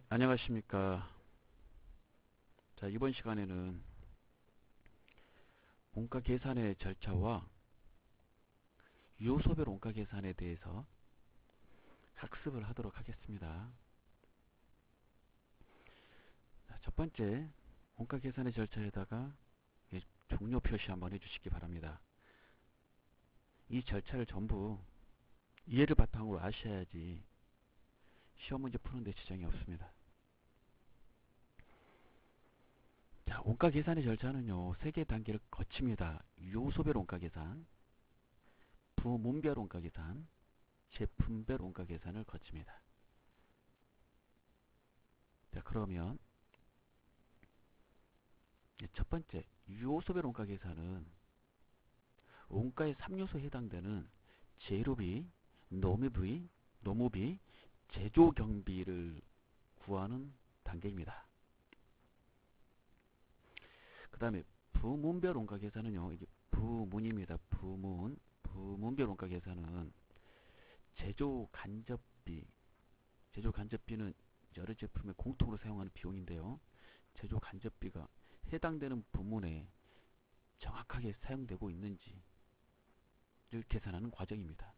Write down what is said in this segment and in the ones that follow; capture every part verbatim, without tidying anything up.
안녕하십니까. 자, 이번 시간에는 원가 계산의 절차와 요소별 원가 계산에 대해서 학습을 하도록 하겠습니다. 자, 첫 번째, 원가 계산의 절차에다가 종료 표시 한번 해주시기 바랍니다. 이 절차를 전부 이해를 바탕으로 아셔야지 시험 문제 푸는데 지장이 없습니다. 자, 원가 계산의 절차는요, 세 개의 단계를 거칩니다. 요소별 원가 계산, 부문별 원가 계산, 제품별 원가 계산을 거칩니다. 자, 그러면 첫 번째, 요소별 원가 계산은 원가의 삼 요소에 해당되는 재료비, 노무비, 노무비, 제조 경비를 구하는 단계입니다. 그 다음에 부문별 원가 계산은요, 이게 부문입니다. 부문, 부문별 원가 계산은 제조 간접비, 제조 간접비는 여러 제품에 공통으로 사용하는 비용인데요. 제조 간접비가 해당되는 부문에 정확하게 사용되고 있는지를 계산하는 과정입니다.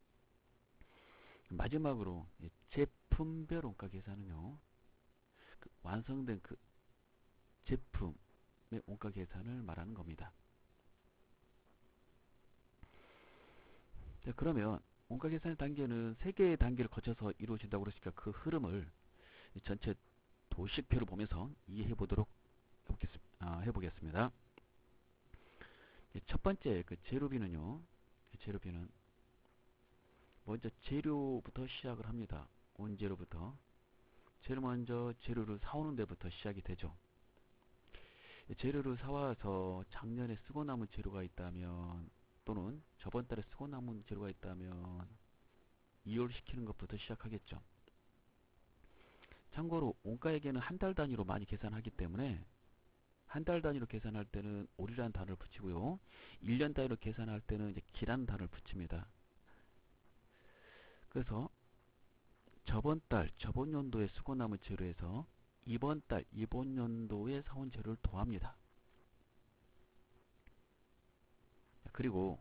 마지막으로 제품별 원가 계산은요, 그 완성된 그 제품의 원가 계산을 말하는 겁니다. 자, 그러면 원가 계산의 단계는 세 개의 단계를 거쳐서 이루어진다고 그랬으니까 그 흐름을 전체 도식표를 보면서 이해해 보도록 해보겠습니다. 첫 번째 그 재료비는요, 재료비는 먼저 재료부터 시작을 합니다. 원재료부터. 제일 먼저 재료를 사오는 데부터 시작이 되죠. 재료를 사와서 작년에 쓰고 남은 재료가 있다면, 또는 저번 달에 쓰고 남은 재료가 있다면 이월시키는 것부터 시작하겠죠. 참고로 원가액에는 한 달 단위로 많이 계산하기 때문에 한 달 단위로 계산할 때는 올이라는 단어를 붙이고요. 일 년 단위로 계산할 때는 이제 기라는 단어를 붙입니다. 그래서 저번 달, 저번 연도에 쓰고 남은 재료에서 이번 달, 이번 연도에 사온 재료를 더합니다. 그리고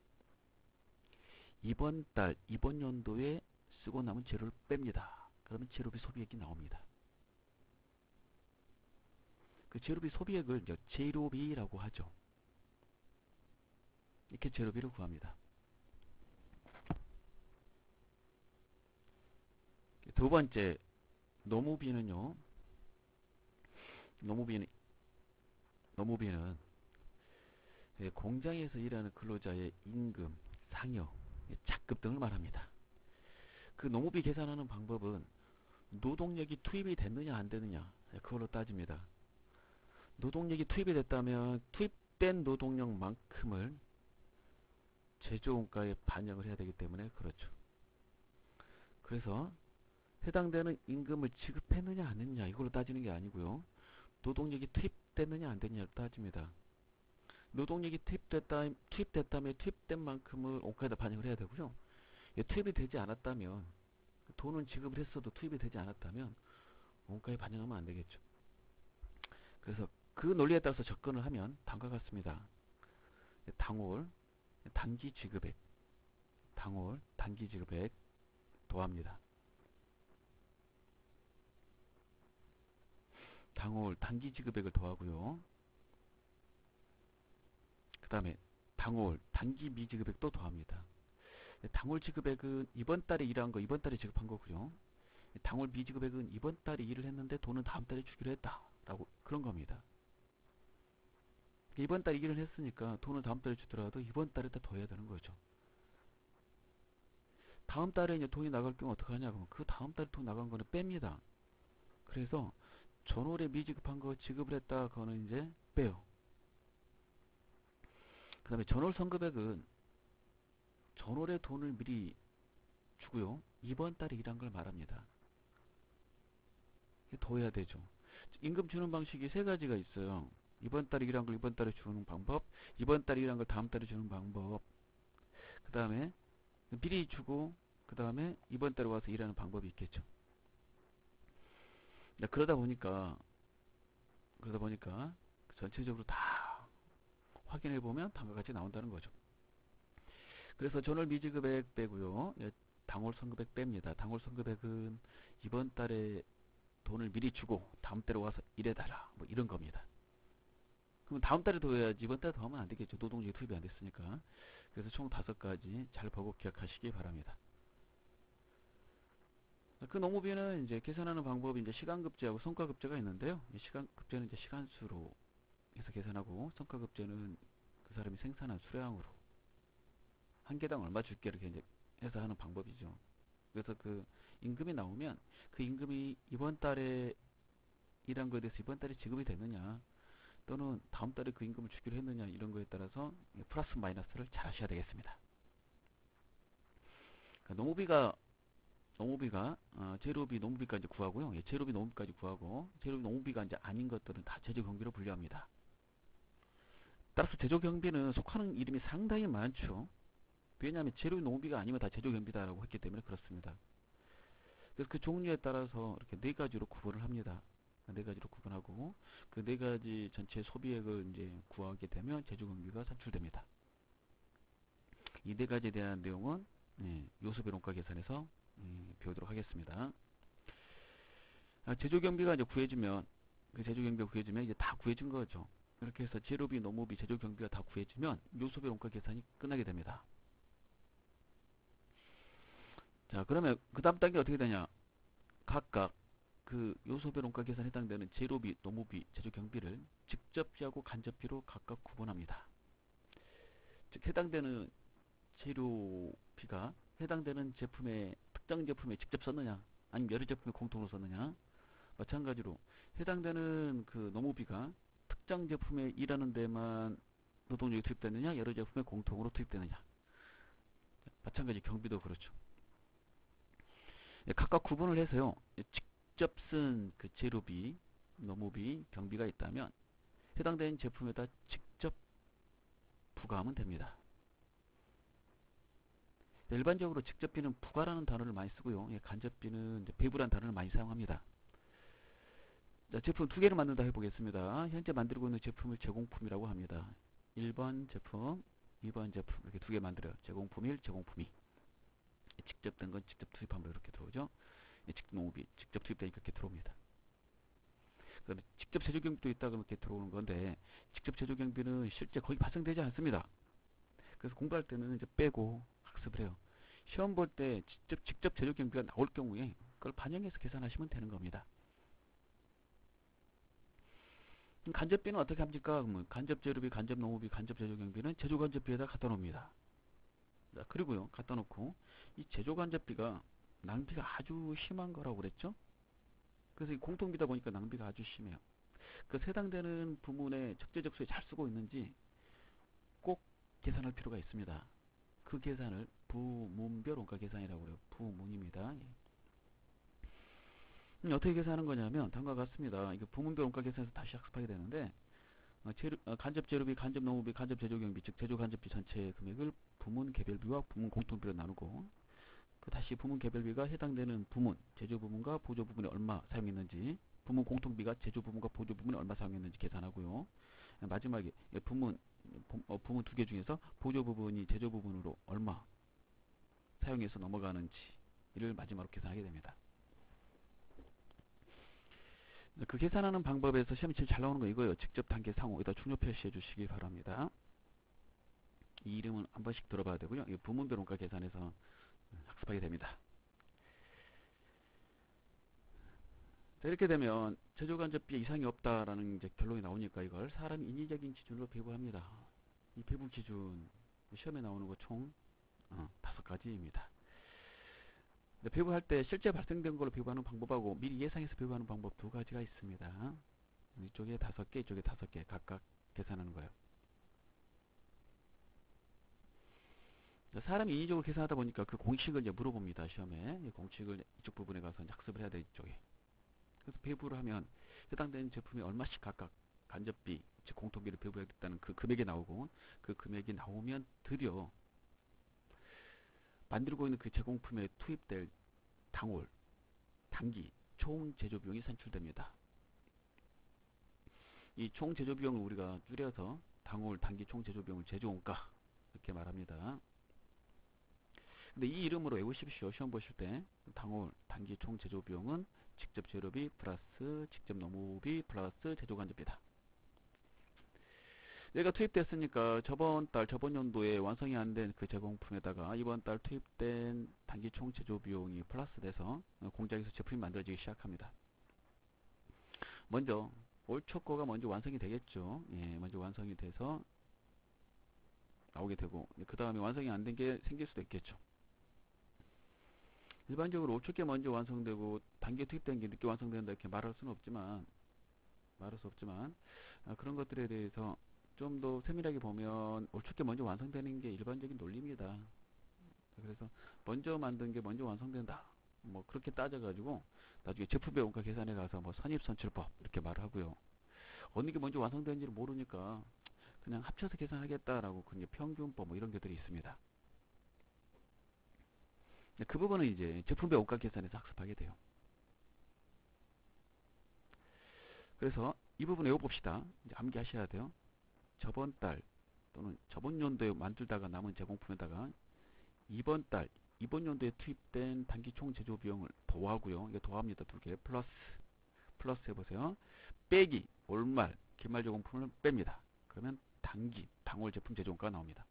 이번 달, 이번 연도에 쓰고 남은 재료를 뺍니다. 그러면 재료비 소비액이 나옵니다. 그 재료비 소비액을 이제 재료비라고 하죠. 이렇게 재료비를 구합니다. 두 번째, 노무비는요. 노무비는 노무비는 공장에서 일하는 근로자의 임금, 상여, 착급 등을 말합니다. 그 노무비 계산하는 방법은 노동력이 투입이 됐느냐 안 되느냐 그걸로 따집니다. 노동력이 투입이 됐다면 투입된 노동력만큼을 제조원가에 반영을 해야 되기 때문에 그렇죠. 그래서 해당되는 임금을 지급했느냐 안 했느냐 이걸로 따지는 게 아니고요. 노동력이 투입됐느냐 안 됐느냐로 따집니다. 노동력이 투입됐다, 투입됐다면 투입된 만큼을 원가에다 반영을 해야 되고요. 투입이 되지 않았다면, 돈은 지급을 했어도 투입이 되지 않았다면 원가에 반영하면 안 되겠죠. 그래서 그 논리에 따라서 접근을 하면 다음과 같습니다. 당월 단기 지급액, 당월 단기 지급액 더합니다. 당월 단기 지급액을 더하고요. 그 다음에 당월 단기 미지급액도 더합니다. 당월 지급액은 이번 달에 일한 거 이번 달에 지급한 거고요. 당월 미지급액은 이번 달에 일을 했는데 돈은 다음 달에 주기로 했다 라고 그런 겁니다. 이번 달에 일을 했으니까 돈을 다음 달에 주더라도 이번 달에다 더 해야 되는 거죠. 다음 달에 이제 돈이 나갈 경우 어떡하냐 그러면 그 다음 달에 돈 나간 거는 뺍니다. 그래서 전월에 미지급한 거 지급을 했다 그거는 이제 빼요. 그 다음에 전월 선급액은 전월에 돈을 미리 주고요. 이번 달에 일한 걸 말합니다. 더 해야 되죠. 임금 주는 방식이 세 가지가 있어요. 이번 달에 일한 걸 이번 달에 주는 방법, 이번 달에 일한 걸 다음 달에 주는 방법, 그 다음에 미리 주고 그 다음에 이번 달에 와서 일하는 방법이 있겠죠. 네, 그러다 보니까 그러다 보니까 전체적으로 다 확인해 보면 다음과 같이 나온다는 거죠. 그래서 전월 미지급액 빼고요. 예, 당월 선급액 뺍니다. 당월 선급액은 이번 달에 돈을 미리 주고 다음 달에 와서 일해달라 뭐 이런 겁니다. 그럼 다음 달에 더 해야지 이번 달에 더 하면 안 되겠죠. 노동력이 투입이 안 됐으니까. 그래서 총 다섯 가지 잘 보고 기억하시기 바랍니다. 그 농무비는 이제 계산하는 방법이 이제 시간급제하고 성과급제가 있는데요. 시간급제는 이제 시간수로 해서 계산하고, 성과급제는 그 사람이 생산한 수량으로 한 개당 얼마 줄게 이렇게 이제 해서 하는 방법이죠. 그래서 그 임금이 나오면 그 임금이 이번 달에 일한 거에 대해서 이번 달에 지급이 됐느냐 또는 다음 달에 그 임금을 주기로 했느냐 이런 거에 따라서 플러스 마이너스를 잘 하셔야 되겠습니다. 그러니까 농무비가 농무비가 어, 재료비 농무비까지 구하고요. 예, 재료비 농무비까지 구하고 재료비 농무비가 이제 아닌 것들은 다 제조경비로 분류합니다. 따라서 제조경비는 속하는 이름이 상당히 많죠. 왜냐하면 재료비 농무비가 아니면 다 제조경비다라고 했기 때문에 그렇습니다. 그래서 그 종류에 따라서 이렇게 네 가지로 구분을 합니다. 네 가지로 구분하고 그 네 가지 전체 소비액을 이제 구하게 되면 제조경비가 산출됩니다. 이 네 가지에 대한 내용은 예, 요소비용가 계산에서 예, 배우도록 하겠습니다. 아, 제조경비가 이제 구해지면 그 제조경비가 구해지면 이제 다 구해진 거죠. 이렇게 해서 재료비, 노무비, 제조경비가 다 구해지면 요소비용가 계산이 끝나게 됩니다. 자, 그러면 그 다음 단계 어떻게 되냐? 각각 그 요소비용가 계산에 해당되는 재료비, 노무비, 제조경비를 직접비하고 간접비로 각각 구분합니다. 즉 해당되는 재료비가 해당되는 제품의 특정 제품에 직접 썼느냐, 아니면 여러 제품에 공통으로 썼느냐. 마찬가지로 해당되는 그 노무비가 특정 제품에 일하는 데만 노동력이 투입되느냐, 여러 제품에 공통으로 투입되느냐. 마찬가지 경비도 그렇죠. 각각 구분을 해서요. 직접 쓴 그 재료비, 노무비, 경비가 있다면 해당되는 제품에다 직접 부과하면 됩니다. 일반적으로 직접비는 부과라는 단어를 많이 쓰고요. 간접비는 배부라는 단어를 많이 사용합니다. 자, 제품 두 개를 만든다 해보겠습니다. 현재 만들고 있는 제품을 제공품이라고 합니다. 일 번 제품, 이 번 제품 이렇게 두 개 만들어요. 제공품 일, 제공품 이. 직접 된 건 직접 투입하면 이렇게 들어오죠. 직접 농업이 직접 투입되니까 이렇게 들어옵니다. 그다음에 직접 제조경비도 있다 그러면 이렇게 들어오는 건데 직접 제조경비는 실제 거의 발생되지 않습니다. 그래서 공부할 때는 이제 빼고 학습을 해요. 시험 볼 때 직접 직접 제조경비가 나올 경우에 그걸 반영해서 계산하시면 되는 겁니다. 간접비는 어떻게 합니까? 그러면 간접 재료비, 간접 농업비, 간접 제조경비는 제조 간접비에다 갖다 놓습니다. 자, 그리고요, 갖다 놓고 이 제조 간접비가 낭비가 아주 심한 거라고 그랬죠? 그래서 이 공통비다 보니까 낭비가 아주 심해요. 그 해당되는 부문에 적재적소에 잘 쓰고 있는지 꼭 계산할 필요가 있습니다. 그 계산을 부문별 원가 계산이라고 그래요. 부문입니다. 음, 어떻게 계산하는 거냐면 다음과 같습니다. 이거 부문별 원가 계산에서 다시 학습하게 되는데 어, 재료, 어, 간접 재료비, 간접 농업비, 간접 제조경비, 즉 제조 간접비 전체 금액을 부문 개별비와 부문 공통비로 나누고 그 다시 부문 개별비가 해당되는 부문, 제조 부문과 보조 부문에 얼마 사용했는지, 부문 공통비가 제조 부문과 보조 부문에 얼마 사용했는지 계산하고요. 마지막에 부문 어, 부문 두 개 중에서 보조 부분이 제조 부분으로 얼마 사용해서 넘어가는지 이를 마지막으로 계산하게 됩니다. 그 계산하는 방법에서 시험이 제일 잘 나오는 거 이거예요. 직접 단계 상호 여기다 중요 표시해 주시기 바랍니다. 이 이름은 한 번씩 들어봐야 되고요. 이 부문별 원가 계산에서 학습하게 됩니다. 자, 이렇게 되면 제조 간접비에 이상이 없다라는 이제 결론이 나오니까 이걸 사람 인위적인 기준으로 배부합니다. 이 배부 기준 시험에 나오는 거 총 어, 다섯 가지입니다. 배부할 때 실제 발생된 걸로 배부하는 방법하고 미리 예상해서 배부하는 방법 두 가지가 있습니다. 이쪽에 다섯 개, 이쪽에 다섯 개 각각 계산하는 거예요. 사람이 인위적으로 계산하다 보니까 그 공식을 이제 물어봅니다. 시험에 이 공식을 이쪽 부분에 가서 학습을 해야 돼 이쪽에. 그래서 배부를 하면 해당되는 제품이 얼마씩 각각 간접비, 즉 공통비를 배부하겠다는 그 금액이 나오고 그 금액이 나오면 드디어 만들고 있는 그 제공품에 투입될 당월, 단기 총 제조 비용이 산출됩니다. 이 총 제조 비용을 우리가 줄여서 당월 단기 총 제조 비용을 제조원가 이렇게 말합니다. 근데 이 이름으로 외우십시오. 시험 보실 때 당월 단기 총 제조 비용은 직접 재료비 플러스 직접 노무비 플러스 제조 간접비다. 얘가 투입됐으니까 저번 달 저번 연도에 완성이 안 된 그 제공품에다가 이번 달 투입된 단기 총 제조 비용이 플러스 돼서 공장에서 제품이 만들어지기 시작합니다. 먼저 올 초 거가 먼저 완성이 되겠죠. 예, 먼저 완성이 돼서 나오게 되고 그 다음에 완성이 안 된 게 생길 수도 있겠죠. 일반적으로 올 초 게 먼저 완성되고 단기에 투입된 게 늦게 완성된다 이렇게 말할 수는 없지만 말할 수 없지만 아, 그런 것들에 대해서 좀 더 세밀하게 보면 올 초 게 먼저 완성되는 게 일반적인 논리입니다. 그래서 먼저 만든 게 먼저 완성된다. 뭐 그렇게 따져가지고 나중에 제품의 원가 계산에 가서 뭐 선입선출법 이렇게 말을 하고요. 어느 게 먼저 완성되는지를 모르니까 그냥 합쳐서 계산하겠다라고 그냥 평균법 뭐 이런 것들이 있습니다. 그 부분은 이제 제품의 원가 계산에서 학습하게 돼요. 그래서 이 부분 외워봅시다. 이제 암기하셔야 돼요. 저번 달 또는 저번 연도에 만들다가 남은 제공품에다가 이번 달 이번 연도에 투입된 단기 총 제조 비용을 더하고요. 이거 더합니다. 두 개 플러스 플러스 해보세요. 빼기 올말 기말 제공품을 뺍니다. 그러면 단기 당월 제품 제조원가가 나옵니다.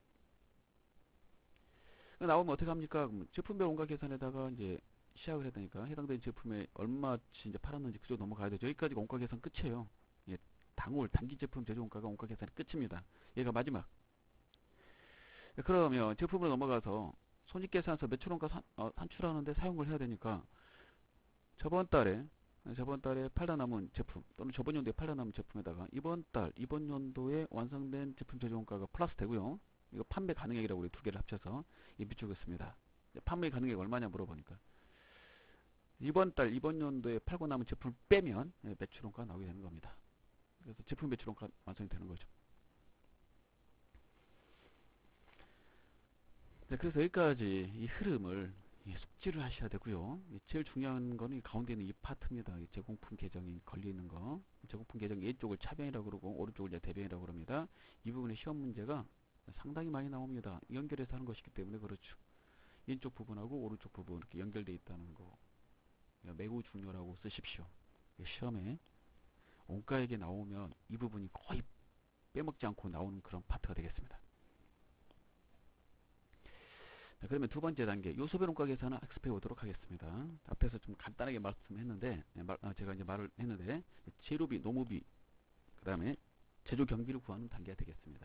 나오면 어떻게 합니까? 제품별 원가 계산에다가 이제 시작을 해야 되니까 해당되는 제품에 얼마치 이제 팔았는지 그쪽 넘어가야 되죠. 여기까지가 원가 계산 끝이에요. 예, 당월 단기 제품 제조 원가가 원가 계산이 끝입니다. 얘가 마지막. 그러면 제품으로 넘어가서 손익계산서 매출원가 산, 어, 산출하는데 사용을 해야 되니까 저번 달에 저번 달에 팔다 남은 제품 또는 저번 연도에 팔다 남은 제품에다가 이번 달 이번 연도에 완성된 제품 제조원가가 플러스 되고요. 이거 판매 가능액이라고 우리 두 개를 합쳐서 이 밑줄을 씁니다. 판매 가능액 얼마냐 물어보니까 이번 달 이번 연도에 팔고 남은 제품을 빼면 매출원가가 나오게 되는 겁니다. 그래서 제품 매출원가 완성이 되는 거죠. 네, 그래서 여기까지 이 흐름을 숙지를 하셔야 되고요. 제일 중요한 거는 가운데 있는 이 파트입니다. 제공품 계정이 걸리는 거. 제공품 계정 왼쪽을 차변이라고 그러고 오른쪽을 이제 대변이라고 그럽니다. 이 부분의 시험 문제가 상당히 많이 나옵니다. 연결해서 하는 것이기 때문에 그렇죠. 왼쪽 부분하고 오른쪽 부분 이렇게 연결되어 있다는 거 매우 중요하고 쓰십시오. 시험에 원가액에 나오면 이 부분이 거의 빼먹지 않고 나오는 그런 파트가 되겠습니다. 자, 그러면 두 번째 단계 요소별 원가 계산을 학습해 보도록 하겠습니다. 앞에서 좀 간단하게 말씀했는데 말, 아, 제가 이제 말을 했는데 재료비, 노무비, 그 다음에 제조 경비를 구하는 단계가 되겠습니다.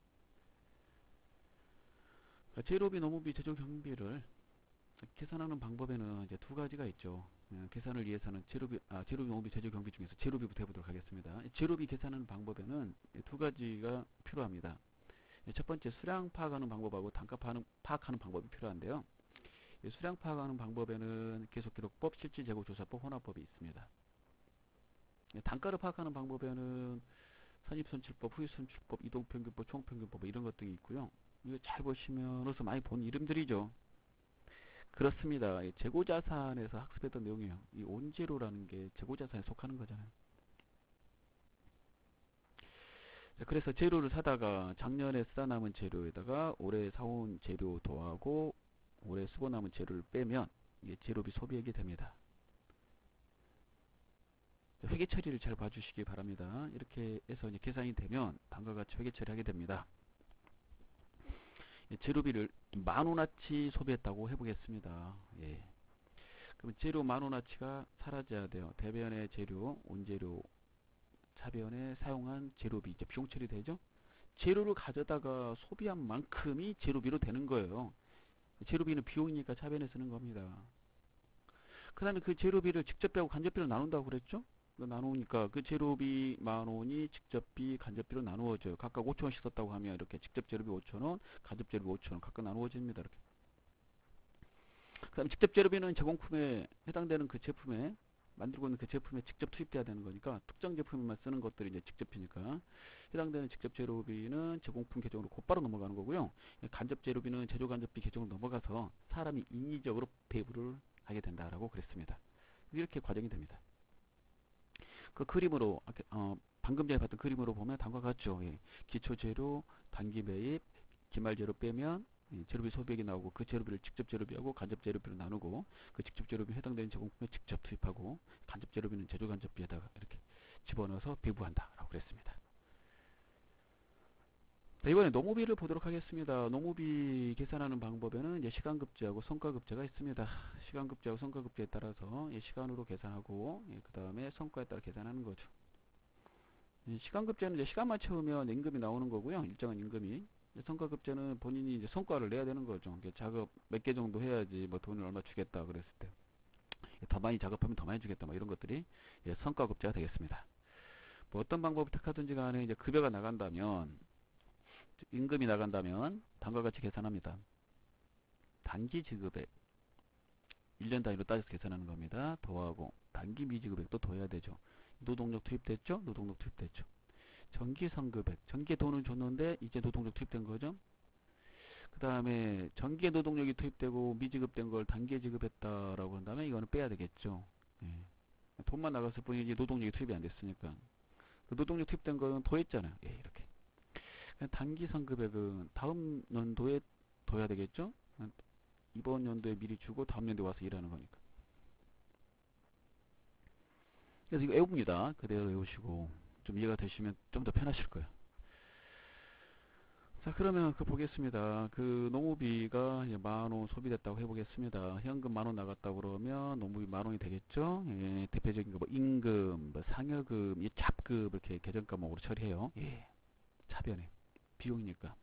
재료비, 노무비, 제조 경비를 계산하는 방법에는 이제 두 가지가 있죠. 계산을 위해서는 재료비, 아, 재료비, 노무비, 제조 경비 중에서 재료비부터 해보도록 하겠습니다. 재료비 계산하는 방법에는 두 가지가 필요합니다. 첫 번째 수량 파악하는 방법하고 단가 파악하는 방법이 필요한데요. 수량 파악하는 방법에는 계속기록법, 실질재고조사법, 혼합법이 있습니다. 단가를 파악하는 방법에는 선입선출법, 후입선출법, 이동평균법, 총평균법 이런 것들이 있고요. 이거 잘 보시면 어디서 많이 본 이름들이죠. 그렇습니다. 재고자산에서 학습했던 내용이에요. 이 온재료라는 게 재고자산에 속하는 거잖아요. 그래서 재료를 사다가 작년에 쓰다 남은 재료에다가 올해 사온 재료 더하고 올해 쓰고 남은 재료를 빼면 이게 재료비 소비액이 됩니다. 회계 처리를 잘 봐주시기 바랍니다. 이렇게 해서 이제 계산이 되면 다음과 같이 회계 처리하게 됩니다. 재료비를 만 원어치 소비했다고 해보겠습니다. 예. 그럼 재료 만 원어치가 사라져야 돼요. 대변의 재료, 온재료, 차변에 사용한 재료비 이제 비용 처리되죠. 재료를 가져다가 소비한 만큼이 재료비로 되는 거예요. 재료비는 비용이니까 차변에 쓰는 겁니다. 그 다음에 그 재료비를 직접비하고 간접비로 나눈다고 그랬죠. 나누니까 그 재료비 만 원이 직접비, 간접비로 나누어져요. 각각 오천 원씩 썼다고 하면 이렇게 직접 재료비 오천 원, 간접 재료비 오천 원 각각 나누어집니다. 이렇게. 그 다음에 직접 재료비는 제공품에 해당되는 그 제품에 만들고 있는 그 제품에 직접 투입돼야 되는 거니까 특정 제품에만 쓰는 것들이 이제 직접비니까 해당되는 직접 재료비는 제공품 계정으로 곧바로 넘어가는 거고요. 간접 재료비는 제조 간접비 계정으로 넘어가서 사람이 인위적으로 배부를 하게 된다라고 그랬습니다. 이렇게 과정이 됩니다. 그 그림으로 아까, 어, 방금 전에 봤던 그림으로 보면 다음과 같죠. 예. 기초 재료, 단기 매입, 기말 재료 빼면 예, 재료비 소비액이 나오고 그 재료비를 직접 재료비하고 간접 재료비로 나누고 그 직접 재료비 해당되는 제공품에 직접 투입하고 간접 재료비는 제조 간접비에다가 이렇게 집어넣어서 배부한다라고 그랬습니다. 자, 이번에 농무비를 보도록 하겠습니다. 농무비 계산하는 방법에는 이제 시간급제하고 성과급제가 있습니다. 시간급제하고 성과급제에 따라서 예, 시간으로 계산하고 예, 그 다음에 성과에 따라 계산하는 거죠. 예, 시간급제는 이제 시간만 채우면 임금이 나오는 거고요. 일정한 임금이. 성과급제는 본인이 이제 성과를 내야 되는 거죠. 작업 몇 개 정도 해야지 뭐 돈을 얼마 주겠다 그랬을 때 더 많이 작업하면 더 많이 주겠다 뭐 이런 것들이 예, 성과급제가 되겠습니다. 뭐 어떤 방법을 택하든지 간에 이제 급여가 나간다면 임금이 나간다면 다음과 같이 계산합니다. 단기 지급액 일 년 단위로 따져서 계산하는 겁니다. 더하고 단기 미지급액도 더해야 되죠. 노동력 투입됐죠? 노동력 투입됐죠. 정기 성급액 정기에 돈을 줬는데 이제 노동력 투입된 거죠. 그 다음에 정기에 노동력이 투입되고 미지급된 걸 단기에 지급했다라고 한다면 이거는 빼야 되겠죠. 예. 돈만 나갔을 뿐이지 노동력이 투입이 안 됐으니까 그 노동력 투입된 거는 더했잖아요. 예, 이렇게 단기 성급액은 다음 연도에 둬야 되겠죠. 이번 연도에 미리 주고 다음 연도에 와서 일하는 거니까. 그래서 이거 외웁니다. 그대로 외우시고 좀 이해가 되시면 좀 더 편하실 거예요. 자, 그러면 그 보겠습니다. 그 농무비가 만원 소비됐다고 해보겠습니다. 현금 만원 나갔다 그러면 농무비 만원이 되겠죠. 예, 대표적인 거 뭐 임금, 뭐 상여금, 이 잡급 이렇게 계정과목으로 처리해요. 예, 차변에 비용이니까.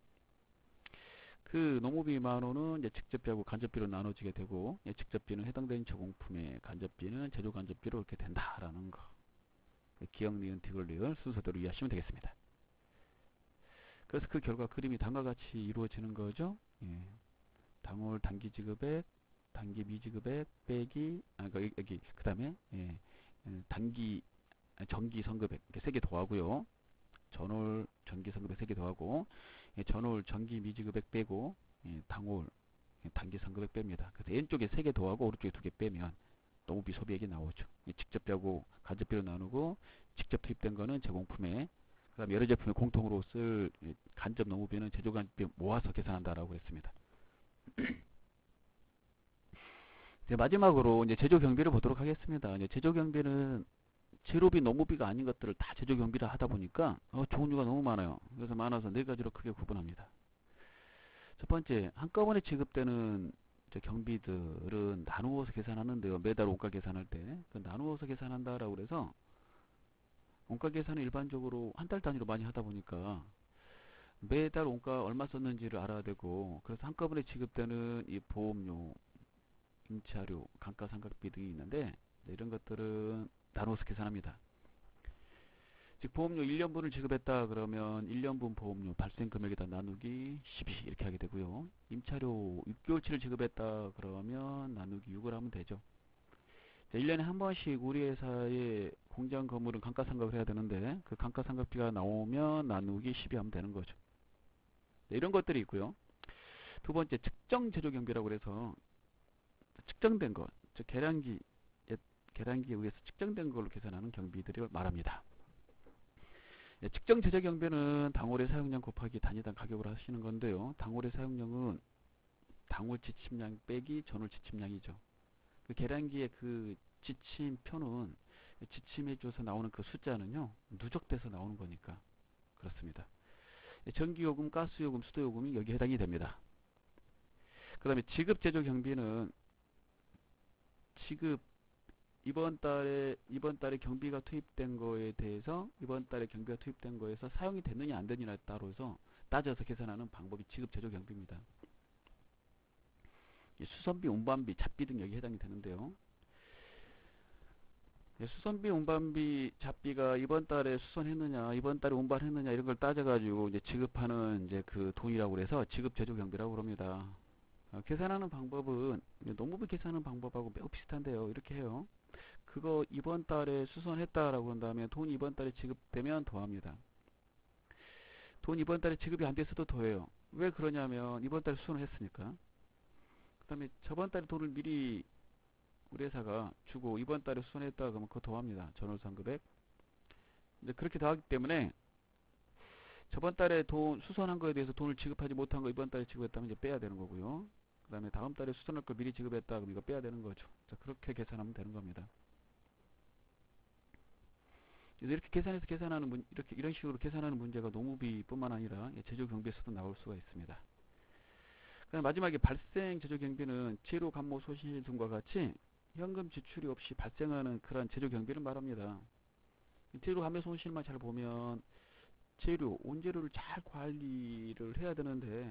그 농무비 만원은 이제 직접비하고 간접비로 나눠지게 되고, 예, 직접비는 해당되는 제공품에, 간접비는 제조 간접비로 이렇게 된다라는 거. 기억, 니은, 디귿, 리을 순서대로 이해하시면 되겠습니다. 그래서 그 결과 그림이 다음과 같이 이루어지는 거죠. 예. 당월 단기 지급액, 단기 미지급액 빼기, 아, 그, 여기, 그 다음에, 예, 단기, 정기 성급액, 이렇게 세 개 더하고요. 전월, 정기 성급액 세 개 더하고, 예, 전월, 정기 미지급액 빼고, 예, 당월, 예, 단기 성급액 뺍니다. 그래서 왼쪽에 세 개 더하고 오른쪽에 두 개 빼면 농무비 소비액이 나오죠. 예, 직접비하고 간접비로 나누고, 직접 투입된 거는 제공품에, 그 다음 여러 제품에 공통으로 쓸 간접 농무비는 제조간접비 모아서 계산한다라고 했습니다. 이제 마지막으로 이제 제조 경비를 보도록 하겠습니다. 이제 제조 경비는 재료비, 농무비가 아닌 것들을 다 제조 경비라 하다 보니까 어, 종류가 너무 많아요. 그래서 많아서 네 가지로 크게 구분합니다. 첫 번째, 한꺼번에 지급되는 경비들은 나누어서 계산하는데요. 매달 원가 계산할 때 그 나누어서 계산한다라고 그래서 원가 계산을 일반적으로 한 달 단위로 많이 하다 보니까 매달 원가 얼마 썼는지를 알아야 되고, 그래서 한꺼번에 지급되는 이 보험료, 임차료, 감가상각비 등이 있는데 이런 것들은 나눠서 계산합니다. 즉 보험료 일 년분을 지급했다 그러면 일 년분 보험료 발생 금액에다 나누기 십이 이렇게 하게 되고요. 임차료 육 개월치를 지급했다 그러면 나누기 육을 하면 되죠. 일 년에 한 번씩 우리 회사의 공장 건물은 감가상각을 해야 되는데 그 감가상각비가 나오면 나누기 십이 하면 되는 거죠. 네, 이런 것들이 있고요. 두 번째, 측정 제조 경비라고 해서 측정된 것, 즉 계량기, 계량기에 의해서 측정된 걸로 계산하는 경비들을 말합니다. 예, 측정 제조 경비는 당월의 사용량 곱하기 단위당 가격으로 하시는 건데요. 당월의 사용량은 당월 지침량 빼기 전월 지침량이죠. 그 계량기의 그 지침표는 지침에 줘서 나오는 그 숫자는요, 누적돼서 나오는 거니까 그렇습니다. 전기요금, 가스요금, 수도요금이 여기에 해당이 됩니다. 그 다음에 지급 제조 경비는 지급 이번 달에 이번 달에 경비가 투입된 거에 대해서 이번 달에 경비가 투입된 거에서 사용이 됐느냐 안 됐느냐에 따라서 따져서 계산하는 방법이 지급 제조 경비입니다. 수선비, 운반비, 잡비 등 여기 해당이 되는데요. 수선비, 운반비, 잡비가 이번 달에 수선했느냐, 이번 달에 운반했느냐 이런 걸 따져가지고 이제 지급하는 이제 그 돈이라고 그래서 지급 제조 경비라고 그럽니다. 어, 계산하는 방법은 농무비 계산하는 방법하고 매우 비슷한데요. 이렇게 해요. 그거 이번 달에 수선했다라고 한 다음에 돈 이번 달에 지급되면 더합니다. 돈 이번 달에 지급이 안 됐어도 더해요. 왜 그러냐면 이번 달에 수선을 했으니까. 그 다음에 저번 달에 돈을 미리 우리 회사가 주고 이번 달에 수선했다 그러면 그거 더합니다. 전월상급액. 이제 그렇게 더하기 때문에 저번 달에 돈 수선한 거에 대해서 돈을 지급하지 못한 거 이번 달에 지급했다면 이제 빼야 되는 거고요. 그 다음에 다음 달에 수선할 걸 미리 지급했다 그럼 이거 빼야 되는 거죠. 자, 그렇게 계산하면 되는 겁니다. 이렇게 계산해서 계산하는 문, 이렇게 이런 식으로 계산하는 문제가 노무비뿐만 아니라 제조 경비에서도 나올 수가 있습니다. 그다음 마지막에 발생 제조 경비는 재료 감모 소실 등과 같이 현금 지출이 없이 발생하는 그러한 제조 경비를 말합니다. 재료 감모 손실만 잘 보면 재료, 원재료를 잘 관리를 해야 되는데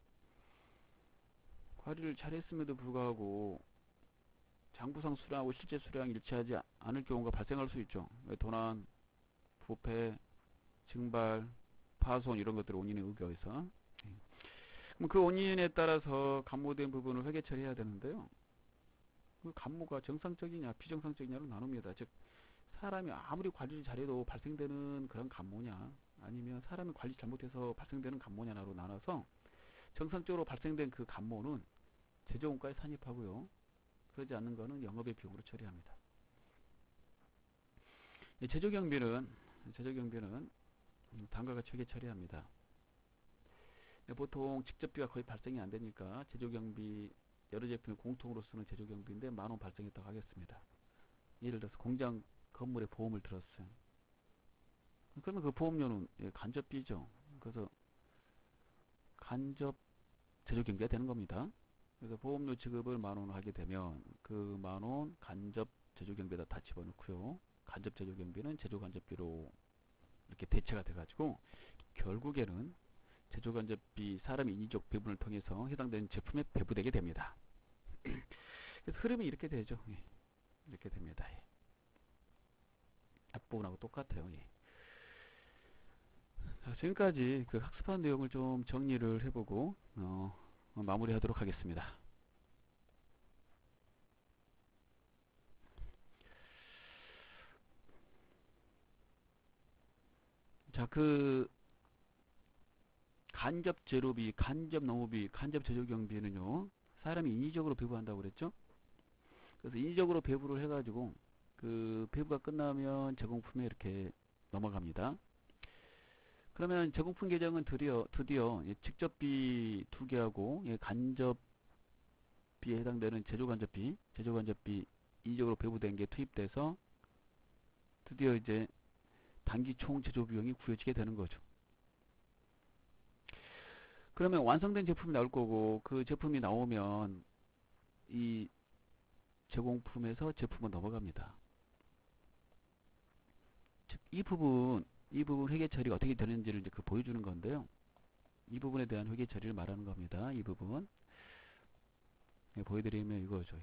관리를 잘 했음에도 불구하고 장부상 수량하고 실제 수량이 일치하지 않을 경우가 발생할 수 있죠. 도난, 부패, 증발, 파손 이런 것들을 원인에 의거해서 그럼 그 원인에 따라서 감모된 부분을 회계 처리해야 되는데요. 그 감모가 정상적이냐 비정상적이냐로 나눕니다. 즉 사람이 아무리 관리를 잘해도 발생되는 그런 감모냐 아니면 사람이 관리 잘못해서 발생되는 감모냐로 나눠서 정상적으로 발생된 그 감모는 제조원가에 산입하고요. 그러지 않는 거는 영업의 비용으로 처리합니다. 제조경비는 제조경비는 다음과 같이 회계 처리합니다. 보통 직접비가 거의 발생이 안 되니까 제조경비 여러 제품을 공통으로 쓰는 제조경비인데 만원 발생했다고 하겠습니다. 예를 들어서 공장 건물에 보험을 들었어요. 그러면 그 보험료는 간접비죠. 그래서 간접 제조경비가 되는 겁니다. 그래서 보험료 지급을 만원으로 하게 되면 그 만원 간접 제조경비에다 다 집어넣고요. 간접 제조경비는 제조간접비로 이렇게 대체가 돼가지고 결국에는 제조간접비 사람 인위적 배분을 통해서 해당되는 제품에 배부되게 됩니다. 그래서 흐름이 이렇게 되죠. 예. 이렇게 됩니다. 예. 앞부분하고 똑같아요. 예. 자, 지금까지 그 학습한 내용을 좀 정리를 해보고 어, 마무리하도록 하겠습니다. 자, 그 간접 제로비, 간접 농업비, 간접 제조경비는요 사람이 인위적으로 배부한다고 그랬죠. 그래서 인위적으로 배부를 해가지고 그 배부가 끝나면 제공품에 이렇게 넘어갑니다. 그러면 제공품 계정은 드디어 드디어 직접비 두 개하고 간접비에 해당되는 제조간접비, 제조간접비 인위적으로 배부된 게 투입돼서 드디어 이제 단기 총 제조 비용이 구해지게 되는 거죠. 그러면 완성된 제품이 나올 거고 그 제품이 나오면 이 제공품에서 제품은 넘어갑니다. 즉, 이 부분, 이 부분 회계 처리가 어떻게 되는지를 이제 그 보여주는 건데요. 이 부분에 대한 회계 처리를 말하는 겁니다. 이 부분. 네, 보여드리면 이거죠.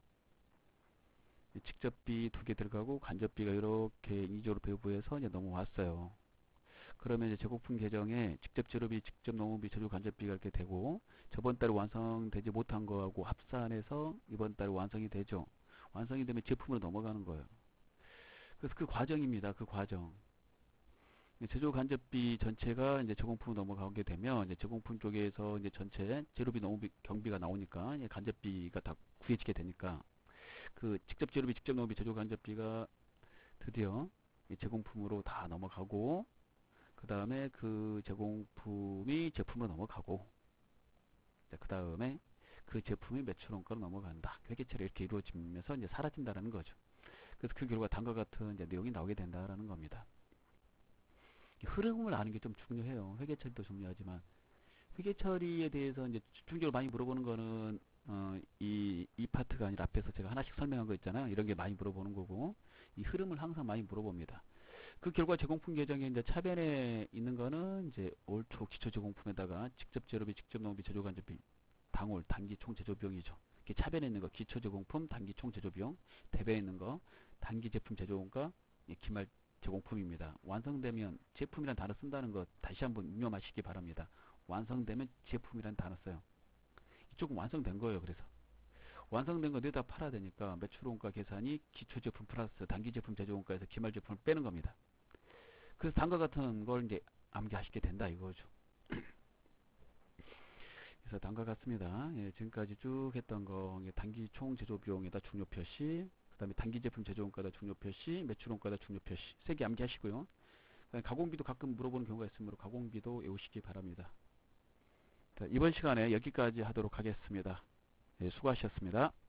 직접비 두 개 들어가고 간접비가 이렇게 인위적으로 배부해서 이제 넘어왔어요. 그러면 이제 제공품 계정에 직접 재료비, 직접 농업비, 제조 간접비가 이렇게 되고 저번 달에 완성되지 못한 거하고 합산해서 이번 달에 완성이 되죠. 완성이 되면 제품으로 넘어가는 거예요. 그래서 그 과정입니다. 그 과정. 제조 간접비 전체가 이제 제공품으로 넘어가게 되면 이제 제공품 쪽에서 이제 전체 재료비, 농업비, 경비가 나오니까 이제 간접비가 다 구해지게 되니까 그 직접 재료비, 직접 농업비, 제조 간접비가 드디어 제공품으로 다 넘어가고 그 다음에 그 제공품이 제품으로 넘어가고 그 다음에 그 제품이 매출원가로 넘어간다. 회계처리 이렇게 이루어지면서 이제 사라진다는 거죠. 그래서 그 결과 다음과 같은 이제 내용이 나오게 된다라는 겁니다. 흐름을 아는 게 좀 중요해요. 회계처리도 중요하지만 회계처리에 대해서 이제 집중적으로 많이 물어보는 거는 어, 이, 이 파트가 아니라 앞에서 제가 하나씩 설명한 거 있잖아요. 이런 게 많이 물어보는 거고 이 흐름을 항상 많이 물어봅니다. 그 결과 제공품 계정에 이제 차변에 있는 거는 이제 올 초 기초 제공품에다가 직접 재료비, 직접 농업비, 제조간접비, 당올, 단기 총 제조 비용이죠. 이렇게 차변에 있는 거 기초 제공품, 단기 총 제조 비용, 대변에 있는 거 단기 제품 제조원가, 기말 제공품입니다. 완성되면 제품이란 단어 쓴다는 거 다시 한번 유념하시기 바랍니다. 완성되면 제품이란 단어 써요. 이쪽은 완성된 거예요. 그래서 완성된 거 내다 팔아야 되니까 매출원가 계산이 기초 제품 플러스 단기 제품 제조원가에서 기말 제품을 빼는 겁니다. 그래서 다음과 같은 걸 이제 암기하시게 된다 이거죠. 그래서 그래서 다음과 같습니다. 예, 지금까지 쭉 했던 거 예, 단기 총 제조 비용에다 중요 표시, 그 다음에 단기 제품 제조 원가다 중요 표시, 매출 원가다 중요 표시 세 개 암기하시고요. 그다음에 가공비도 가끔 물어보는 경우가 있으므로 가공비도 외우시기 바랍니다. 자, 이번 시간에 여기까지 하도록 하겠습니다. 예, 수고하셨습니다.